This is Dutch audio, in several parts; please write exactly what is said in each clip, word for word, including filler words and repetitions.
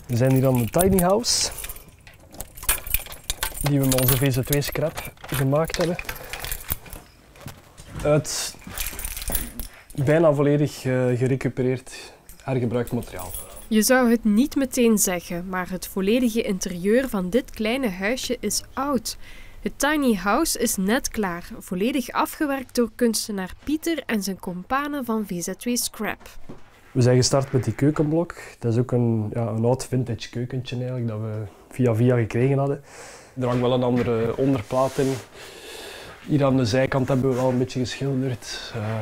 We zijn hier aan de tiny house, die we met onze V Z twee scrap gemaakt hebben. Uit bijna volledig uh, gerecupereerd hergebruikt materiaal. Je zou het niet meteen zeggen, maar het volledige interieur van dit kleine huisje is oud. Het tiny house is net klaar, volledig afgewerkt door kunstenaar Pieter en zijn companen van V Z twee Scrap. We zijn gestart met die keukenblok. Dat is ook een, ja, een oud vintage keukentje eigenlijk, dat we via via gekregen hadden. Er hangt wel een andere onderplaat in. Hier aan de zijkant hebben we wel een beetje geschilderd. Uh,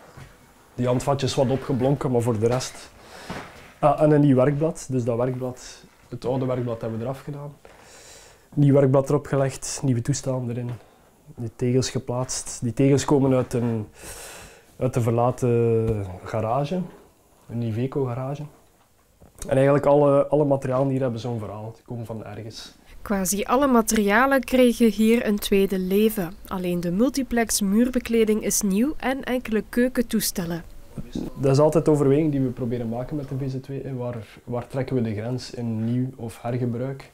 die handvatjes wat opgeblonken, maar voor de rest... Ah, en een nieuw werkblad. Dus dat werkblad, het oude werkblad hebben we eraf gedaan. Nieuw werkblad erop gelegd, nieuwe toestellen erin. Die tegels geplaatst. Die tegels komen uit een, uit een verlaten garage. Een Iveco garage. En eigenlijk alle, alle materialen hier hebben zo'n verhaal. Die komen van ergens. Quasi alle materialen kregen hier een tweede leven. Alleen de multiplex muurbekleding is nieuw en enkele keukentoestellen. Dat is altijd de overweging die we proberen maken met de V Z twee. Waar, waar trekken we de grens in nieuw of hergebruik?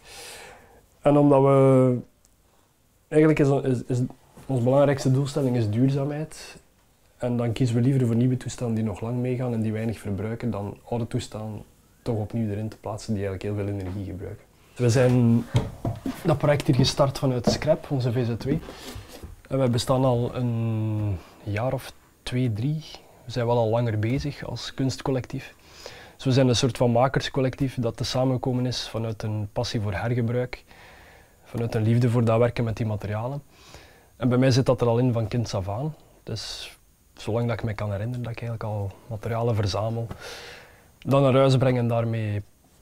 En omdat we... Eigenlijk is, is, is onze belangrijkste doelstelling is duurzaamheid. En dan kiezen we liever voor nieuwe toestellen die nog lang meegaan en die weinig verbruiken, dan oude toestellen toch opnieuw erin te plaatsen die eigenlijk heel veel energie gebruiken. We zijn dat project hier gestart vanuit Scrap, onze V Z twee. En wij bestaan al een jaar of twee, drie. We zijn wel al langer bezig als kunstcollectief. Dus we zijn een soort van makerscollectief dat te samengekomen is vanuit een passie voor hergebruik, vanuit een liefde voor dat werken met die materialen. En bij mij zit dat er al in van kinds af aan. Dus zolang dat ik me kan herinneren dat ik eigenlijk al materialen verzamel, dan naar huis breng en daarmee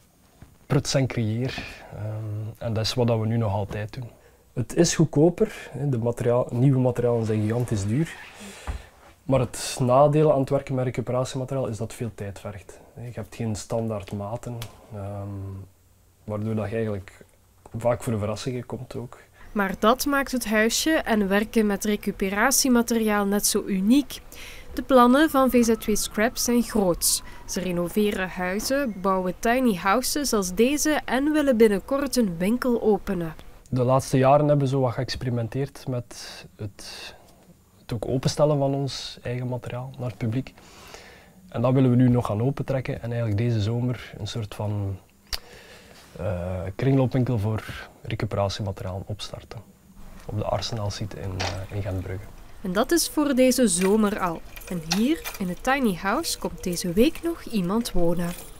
pruts en creëer. Um, en dat is wat we nu nog altijd doen. Het is goedkoper, de materiaal, nieuwe materialen zijn gigantisch duur. Maar het nadeel aan het werken met recuperatiemateriaal is dat het veel tijd vergt. Je hebt geen standaard maten, um, waardoor dat je eigenlijk vaak voor de verrassingen komt ook. Maar dat maakt het huisje en werken met recuperatiemateriaal net zo uniek. De plannen van V Z twee Scrap zijn groots. Ze renoveren huizen, bouwen tiny houses als deze en willen binnenkort een winkel openen. De laatste jaren hebben we zo wat geëxperimenteerd met het, het ook openstellen van ons eigen materiaal naar het publiek. En dat willen we nu nog gaan opentrekken en eigenlijk deze zomer een soort van uh, kringloopwinkel voor recuperatiemateriaal opstarten. Op de Arsenal-site in, uh, in Gentbrugge. En dat is voor deze zomer al. En hier in het tiny house komt deze week nog iemand wonen.